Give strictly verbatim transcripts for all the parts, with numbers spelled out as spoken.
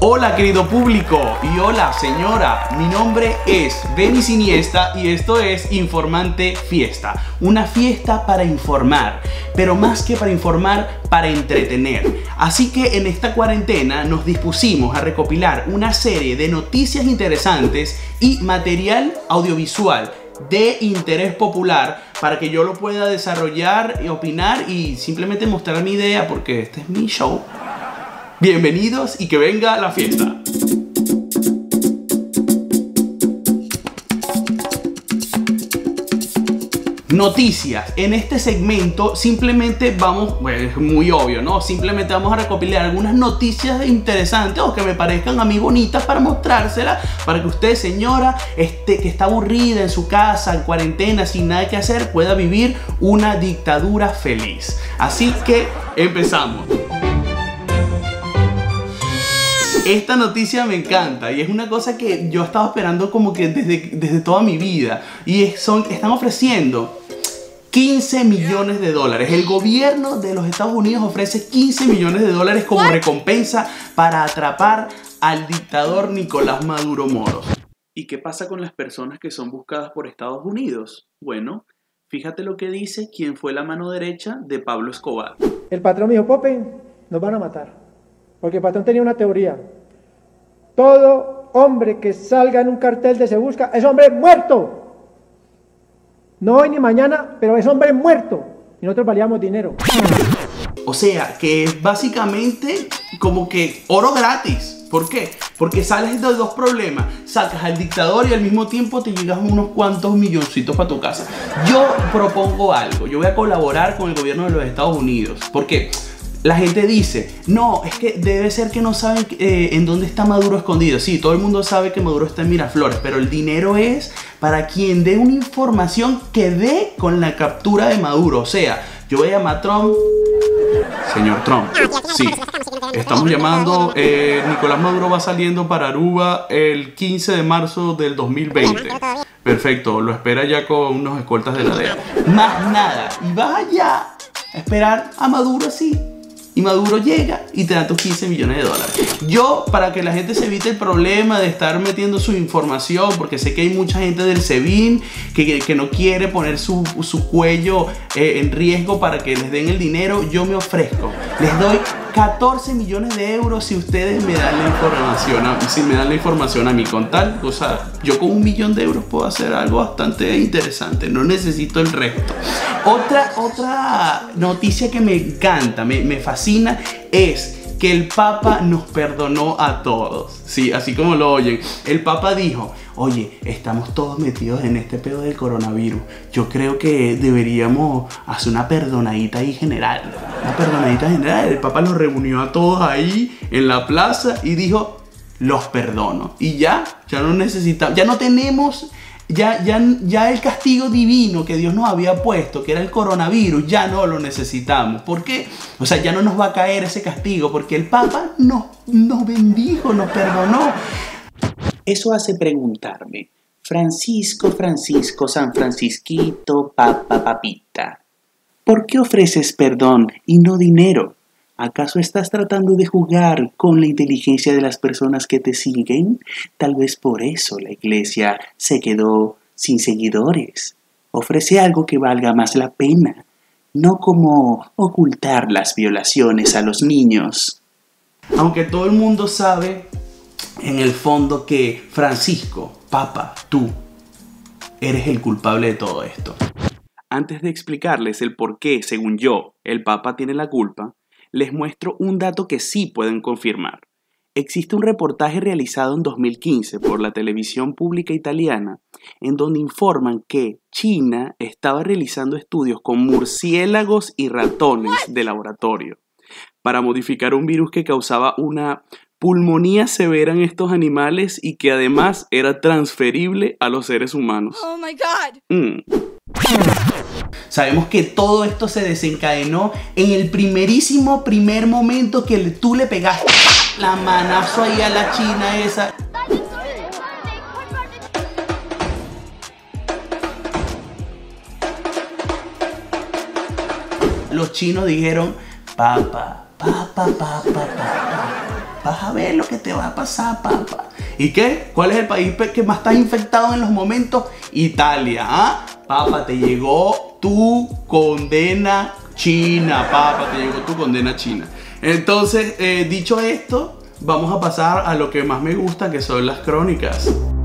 Hola querido público y hola señora, mi nombre es Benny Siniesta y esto es Informante Fiesta, una fiesta para informar, pero más que para informar, para entretener. Así que en esta cuarentena nos dispusimos a recopilar una serie de noticias interesantes y material audiovisual de interés popular para que yo lo pueda desarrollar y opinar y simplemente mostrar mi idea porque este es mi show. Bienvenidos y que venga la fiesta. Noticias. En este segmento simplemente vamos, bueno, es muy obvio, ¿no? Simplemente vamos a recopilar algunas noticias interesantes o que me parezcan a mí bonitas para mostrárselas, para que usted, señora, este, que está aburrida en su casa, en cuarentena, sin nada que hacer, pueda vivir una dictadura feliz. Así que empezamos. Esta noticia me encanta y es una cosa que yo estaba esperando como que desde, desde toda mi vida. Y es, son, están ofreciendo quince millones de dólares. El gobierno de los Estados Unidos ofrece quince millones de dólares como recompensa para atrapar al dictador Nicolás Maduro Moros. ¿Y qué pasa con las personas que son buscadas por Estados Unidos? Bueno, fíjate lo que dice quien fue la mano derecha de Pablo Escobar. El patrón me dijo: Pope, nos van a matar. Porque el patrón tenía una teoría: todo hombre que salga en un cartel de Se Busca es hombre muerto. No hoy ni mañana, pero es hombre muerto. Y nosotros valíamos dinero. O sea, que es básicamente como que oro gratis. ¿Por qué? Porque sales de dos problemas. Sacas al dictador y al mismo tiempo te llegas unos cuantos milloncitos para tu casa. Yo propongo algo. Yo voy a colaborar con el gobierno de los Estados Unidos. ¿Por qué? La gente dice, no, es que debe ser que no saben eh, en dónde está Maduro escondido. Sí, todo el mundo sabe que Maduro está en Miraflores, pero el dinero es para quien dé una información que dé con la captura de Maduro. O sea, yo voy a llamar a Trump. Señor Trump, sí, estamos llamando, eh, Nicolás Maduro va saliendo para Aruba el quince de marzo del dos mil veinte. Perfecto, lo espera ya con unos escoltas de la D E A. Más nada, y vaya a esperar a Maduro así. Y Maduro llega y te da tus quince millones de dólares. Yo, para que la gente se evite el problema de estar metiendo su información, porque sé que hay mucha gente del SEBIN que, que, que no quiere poner su, su cuello eh, en riesgo para que les den el dinero, yo me ofrezco. Les doy catorce millones de euros si ustedes me dan la información a, si me dan la información a mí. Con tal, o sea, yo con un millón de euros puedo hacer algo bastante interesante. No necesito el resto. Otra, otra noticia que me encanta, me, me fascina, es que el Papa nos perdonó a todos. Sí, así como lo oyen. El Papa dijo: oye, estamos todos metidos en este pedo del coronavirus. Yo creo que deberíamos hacer una perdonadita ahí general. Una perdonadita general. El Papa los reunió a todos ahí en la plaza y dijo: los perdono. Y ya, ya no necesitamos, ya no tenemos... Ya, ya, ya el castigo divino que Dios nos había puesto, que era el coronavirus, ya no lo necesitamos. ¿Por qué? O sea, ya no nos va a caer ese castigo porque el Papa nos, nos bendijo, nos perdonó. Eso hace preguntarme: Francisco, Francisco, San Francisquito, Papa, Papita, ¿por qué ofreces perdón y no dinero? ¿Acaso estás tratando de jugar con la inteligencia de las personas que te siguen? Tal vez por eso la iglesia se quedó sin seguidores. Ofrece algo que valga más la pena, no como ocultar las violaciones a los niños. Aunque todo el mundo sabe en el fondo que Francisco, Papa, tú, eres el culpable de todo esto. Antes de explicarles el por qué, según yo, el Papa tiene la culpa, les muestro un dato que sí pueden confirmar. Existe un reportaje realizado en dos mil quince por la televisión pública italiana en donde informan que China estaba realizando estudios con murciélagos y ratones de laboratorio para modificar un virus que causaba una pulmonía severa en estos animales y que además era transferible a los seres humanos. Oh my God. Mm. Sabemos que todo esto se desencadenó en el primerísimo primer momento que tú le pegaste la manazo ahí a la china esa. Los chinos dijeron: papa, papa, papa, papa. Vas a ver lo que te va a pasar, papá. ¿Y qué? ¿Cuál es el país que más está infectado en los momentos? Italia, ¿ah? Papá, te llegó tu condena china, papá, te llegó tu condena china. Entonces, eh, dicho esto, vamos a pasar a lo que más me gusta, que son las crónicas.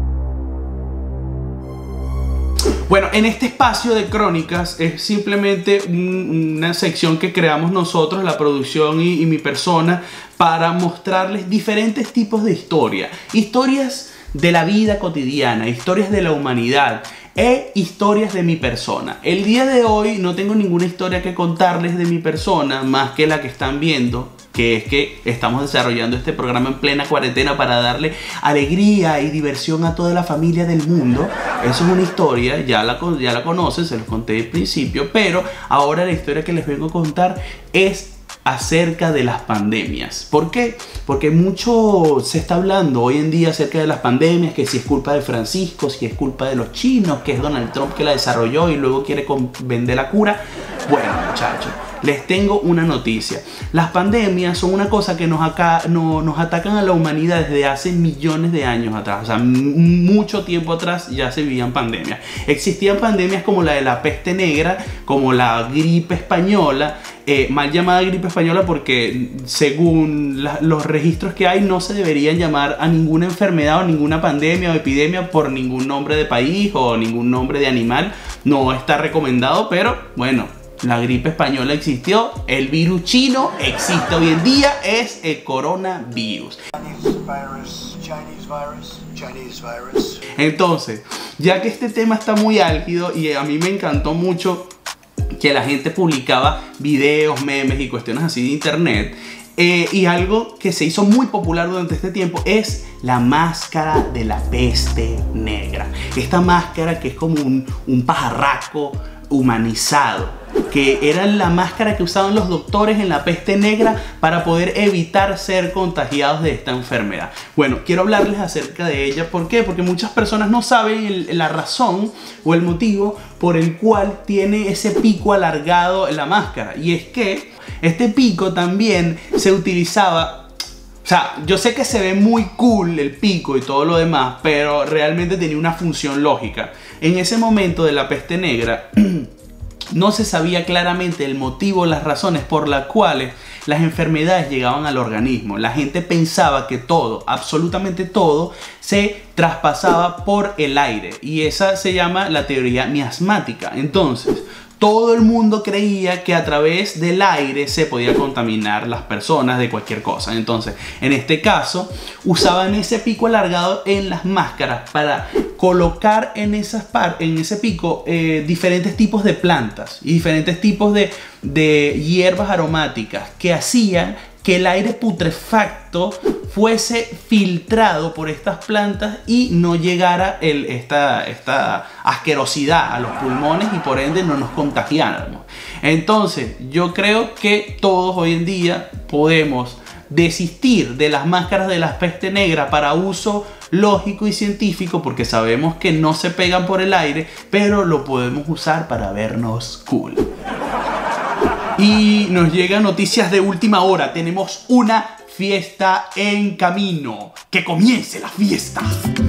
Bueno, en este espacio de crónicas es simplemente un, una sección que creamos nosotros, la producción y, y mi persona, para mostrarles diferentes tipos de historia. Historias de la vida cotidiana, historias de la humanidad e historias de mi persona. El día de hoy no tengo ninguna historia que contarles de mi persona más que la que están viendo, que es que estamos desarrollando este programa en plena cuarentena para darle alegría y diversión a toda la familia del mundo. Eso es una historia, ya la, ya la conocen, se los conté al principio, pero ahora la historia que les vengo a contar es acerca de las pandemias. ¿Por qué? Porque mucho se está hablando hoy en día acerca de las pandemias, que si es culpa de Francisco, si es culpa de los chinos, que es Donald Trump que la desarrolló y luego quiere vender la cura. Bueno, muchachos, les tengo una noticia. Las pandemias son una cosa que nos, acá, no, nos atacan a la humanidad desde hace millones de años atrás. O sea, mucho tiempo atrás ya se vivían pandemias. Existían pandemias como la de la peste negra, como la gripe española, eh, mal llamada gripe española porque según la, los registros que hay no se deberían llamar a ninguna enfermedad o ninguna pandemia o epidemia por ningún nombre de país o ningún nombre de animal. No está recomendado, pero bueno, la gripe española existió, el virus chino existe hoy en día, es el coronavirus. Entonces, ya que este tema está muy álgido y a mí me encantó mucho que la gente publicaba videos, memes y cuestiones así de internet, eh, y algo que se hizo muy popular durante este tiempo es la máscara de la peste negra. Esta máscara que es como un, un pajarraco humanizado, que era la máscara que usaban los doctores en la peste negra para poder evitar ser contagiados de esta enfermedad. Bueno, quiero hablarles acerca de ella. ¿Por qué? Porque muchas personas no saben el, la razón o el motivo por el cual tiene ese pico alargado en la máscara. Y es que este pico también se utilizaba. O sea, yo sé que se ve muy cool el pico y todo lo demás, pero realmente tenía una función lógica. En ese momento de la peste negra no se sabía claramente el motivo, las razones por las cuales las enfermedades llegaban al organismo. La gente pensaba que todo, absolutamente todo, se traspasaba por el aire. Y esa se llama la teoría miasmática. Entonces, todo el mundo creía que a través del aire se podía contaminar las personas de cualquier cosa. Entonces, en este caso, usaban ese pico alargado en las máscaras para colocar en, esas par en ese pico eh, diferentes tipos de plantas y diferentes tipos de, de hierbas aromáticas que hacían que el aire putrefacto fuese filtrado por estas plantas y no llegara el, esta, esta asquerosidad a los pulmones y por ende no nos contagiáramos. Entonces yo creo que todos hoy en día podemos desistir de las máscaras de la peste negra para uso lógico y científico, porque sabemos que no se pegan por el aire, pero lo podemos usar para vernos cool. Y nos llegan noticias de última hora. Tenemos una fiesta en camino. ¡Que comience la fiesta!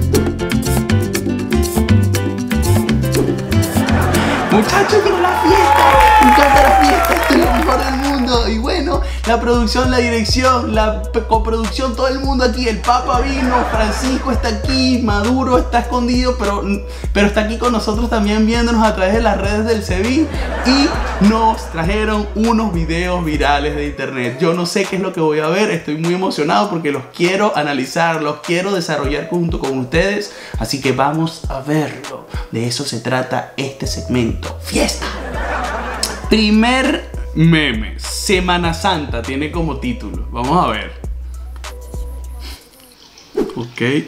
Muchachos, llegó la fiesta. Me encanta la fiesta. Esto es lo mejor del mundo. Y bueno, la producción, la dirección, la coproducción, todo el mundo aquí. El Papa vino, Francisco está aquí, Maduro está escondido, pero, pero está aquí con nosotros también viéndonos a través de las redes del SEBIN. Y nos trajeron unos videos virales de internet. Yo no sé qué es lo que voy a ver. Estoy muy emocionado porque los quiero analizar, los quiero desarrollar junto con ustedes. Así que vamos a verlo. De eso se trata este segmento. ¡Fiesta! Primer meme. Semana Santa tiene como título. Vamos a ver. Ok.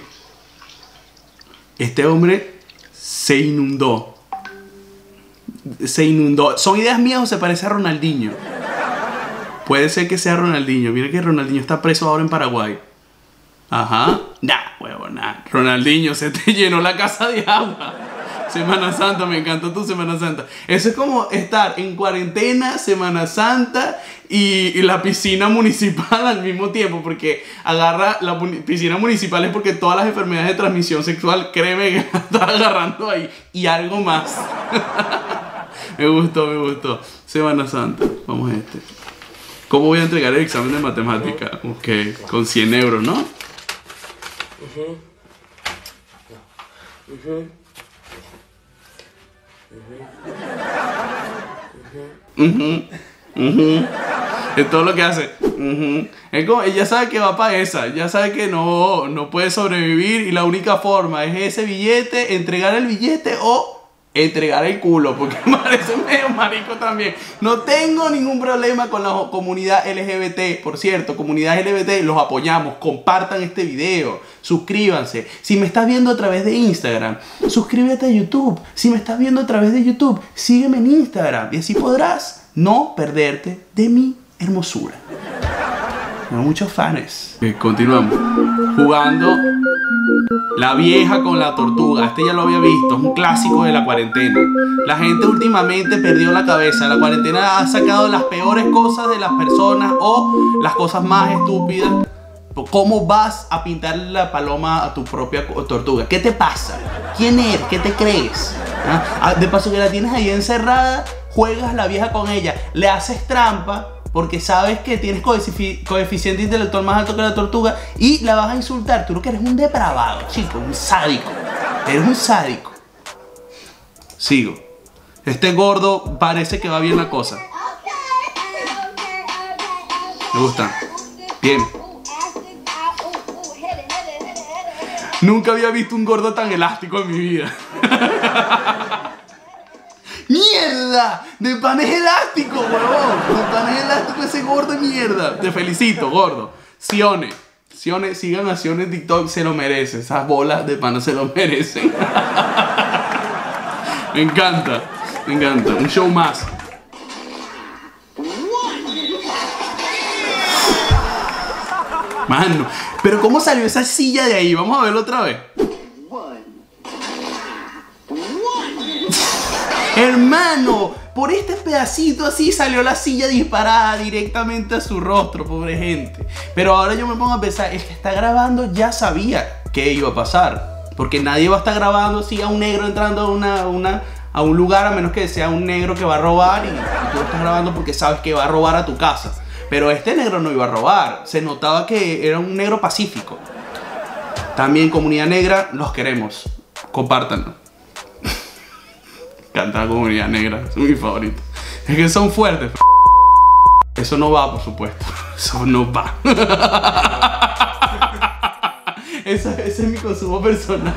Este hombre se inundó. Se inundó. ¿Son ideas mías o se parece a Ronaldinho? Puede ser que sea Ronaldinho. Mira que Ronaldinho está preso ahora en Paraguay. Ajá. Nah, huevo, nah. Ronaldinho, se te llenó la casa de agua. Semana Santa, me encantó tu Semana Santa. Eso es como estar en cuarentena, Semana Santa y, y la piscina municipal al mismo tiempo, porque agarra la piscina municipal es porque todas las enfermedades de transmisión sexual, créeme que la está agarrando ahí y algo más. Me gustó, me gustó. Semana Santa, vamos a este. ¿Cómo voy a entregar el examen de matemática? Ok, con cien euros, ¿no? Uh-huh. Uh-huh. Uh-huh. Uh-huh. Uh-huh. Es todo lo que hace. Uh-huh. Es como, ella sabe que va para esa. Ya sabe que no, no puede sobrevivir y la única forma es ese billete, entregar el billete o entregar el culo, porque me parece medio marico también. No tengo ningún problema con la comunidad L G B T. Por cierto, comunidad L G B T, los apoyamos. Compartan este video, suscríbanse. Si me estás viendo a través de Instagram, suscríbete a YouTube. Si me estás viendo a través de YouTube, sígueme en Instagram y así podrás no perderte de mi hermosura. Tengo muchos fans. Eh, continuamos jugando La vieja con la tortuga. Este ya lo había visto, es un clásico de la cuarentena. La gente últimamente perdió la cabeza. La cuarentena ha sacado las peores cosas de las personas o las cosas más estúpidas. ¿Cómo vas a pintar la paloma a tu propia tortuga? ¿Qué te pasa? ¿Quién eres? ¿Qué te crees? ¿Ah? De paso que la tienes ahí encerrada, juegas la vieja con ella, le haces trampa porque sabes que tienes coeficiente intelectual más alto que la tortuga y la vas a insultar. Tú lo que eres un depravado, chico, un sádico. Eres un sádico. Sigo. Este gordo parece que va bien la cosa. Me gusta. Bien. Nunca había visto un gordo tan elástico en mi vida. ¡Mierda! ¡De pan es elástico, huevón! ¡De pan es elástico ese gordo de mierda! Te felicito, gordo. Sione. Sione, sigan a Sione en TikTok, se lo merece. Esas bolas de pan se lo merecen. Me encanta. Me encanta. Un show más. Mano, pero ¿cómo salió esa silla de ahí? Vamos a verlo otra vez. Hermano, por este pedacito así salió la silla disparada directamente a su rostro, pobre gente. Pero ahora yo me pongo a pensar, el que está grabando ya sabía qué iba a pasar. Porque nadie va a estar grabando así a un negro entrando a, una, una, a un lugar, a menos que sea un negro que va a robar y, y tú lo estás grabando porque sabes que va a robar a tu casa. Pero este negro no iba a robar, se notaba que era un negro pacífico. También comunidad negra, los queremos, compártanlo. Canta la comunidad negra, es mi favorito. Es que son fuertes. Eso no va, por supuesto. Eso no va. Eso, ese es mi consumo personal.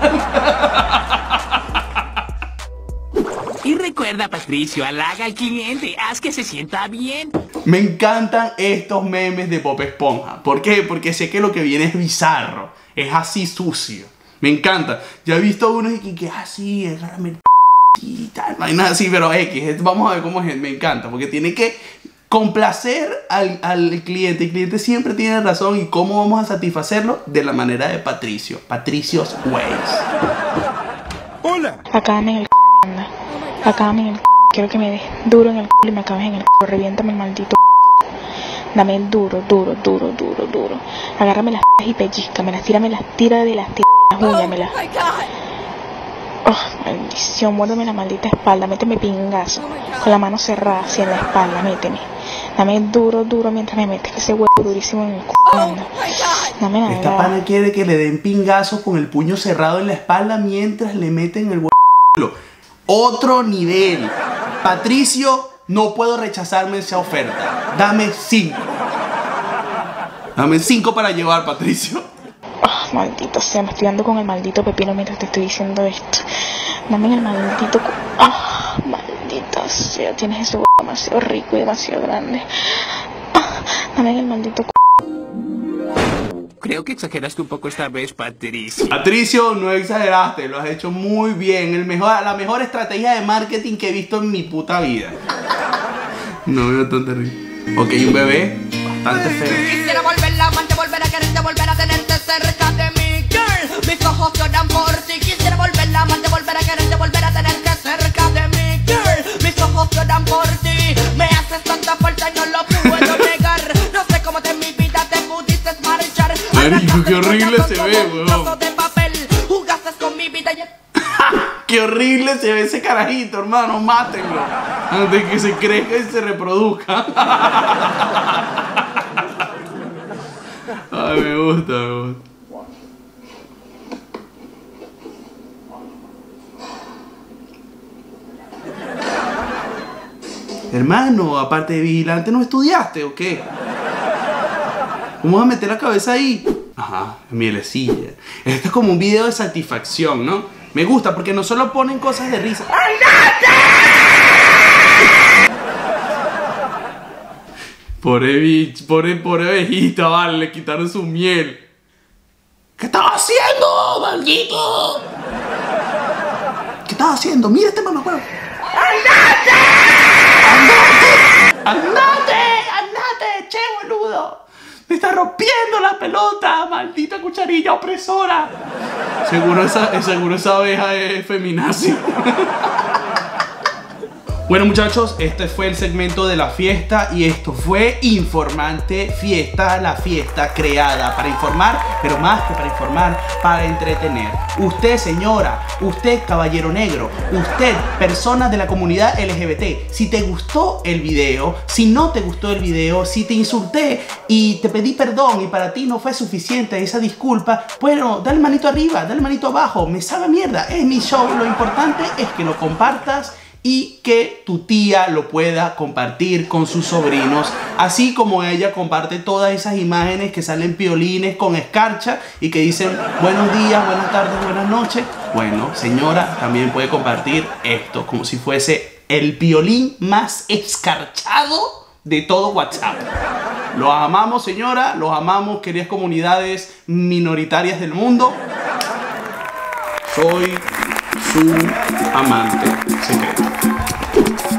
Y recuerda, Patricio, halaga al cliente, haz que se sienta bien. Me encantan estos memes de Bob Esponja. ¿Por qué? Porque sé que lo que viene es bizarro. Es así sucio. Me encanta. Ya he visto unos y que así, es realmente y tal, no hay nada así, pero X. Vamos a ver cómo es. Me encanta, porque tiene que complacer al, al cliente. El cliente siempre tiene razón. ¿Y cómo vamos a satisfacerlo? De la manera de Patricio. Patricio's Ways. Hola. Acábame en el c***, anda. Acábame en el c***. Quiero que me des duro en el c*** y me acabes en el c***. Reviéntame el maldito c***. Dame duro, duro, duro, duro, duro. Agárrame las p*** y pellizcamelas. Tírame las tiras de las tiras. Uñamelas. Oh, maldición, muérdeme la maldita espalda, méteme pingazo, con la mano cerrada hacia la espalda, méteme. Dame duro, duro mientras me metes ese huevo durísimo en el c***. Dame la Esta pana quiere que le den pingazo con el puño cerrado en la espalda mientras le meten el huevo. Otro nivel. Patricio, no puedo rechazarme esa oferta. Dame cinco. Dame cinco para llevar, Patricio. Oh, maldito sea, me estoy dando con el maldito pepino mientras te estoy diciendo esto. Dame el maldito... Ah, oh, maldita sea, tienes ese huevo demasiado rico y demasiado grande. Ah, dame el maldito... Creo que exageraste un poco esta vez, Patricio. Patricio, no exageraste, lo has hecho muy bien. El mejor, la mejor estrategia de marketing que he visto en mi puta vida. No veo tan terrible. Ok, un bebé bastante feo. Quisiera volver la amante, volver a quererte, volver a tenerte cerca de mí, girl. Mis ojos lloran por ti. Quisiera volver la mal de volver a quererte, volver a tenerte cerca de mí, girl. Mis ojos lloran por ti, me haces tanta falta y no lo puedo negar. No sé cómo de mi vida te pudiste marchar. Marico, qué horrible se ve, weón. De papel, jugaste con mi vida y... Qué horrible se ve ese carajito, hermano. Mátenlo antes de que se crezca y se reproduzca. Ay, me gusta, me gusta. Hermano, aparte de vigilante, ¿no estudiaste o qué? ¿Cómo vas a meter la cabeza ahí? Ajá, mielecilla. Esto es como un video de satisfacción, ¿no? Me gusta porque no solo ponen cosas de risa. Pobre bicho, pobre, pobre abejita, vale, le quitaron su miel. ¿Qué estás haciendo, maldito? ¿Qué estás haciendo? Mira este mamacuevo. ¡Andate! ¡Andate! ¡Andate! ¡Andate! ¡Che, boludo! ¡Me está rompiendo la pelota! ¡Maldita cucharilla opresora! Seguro esa, seguro esa abeja es feminazi. Bueno, muchachos, este fue el segmento de la fiesta y esto fue Informante Fiesta, la fiesta creada para informar, pero más que para informar, para entretener. Usted, señora, usted, caballero negro, usted, persona de la comunidad L G B T, si te gustó el video, si no te gustó el video, si te insulté y te pedí perdón y para ti no fue suficiente esa disculpa, bueno, dale manito arriba, dale manito abajo, me sabe mierda, es mi show, lo importante es que lo compartas y que tu tía lo pueda compartir con sus sobrinos, así como ella comparte todas esas imágenes que salen piolines con escarcha y que dicen buenos días, buenas tardes, buenas noches. Bueno, señora, también puede compartir esto como si fuese el piolín más escarchado de todo WhatsApp. Los amamos, señora, los amamos, queridas comunidades minoritarias del mundo. Soy su amante secreto.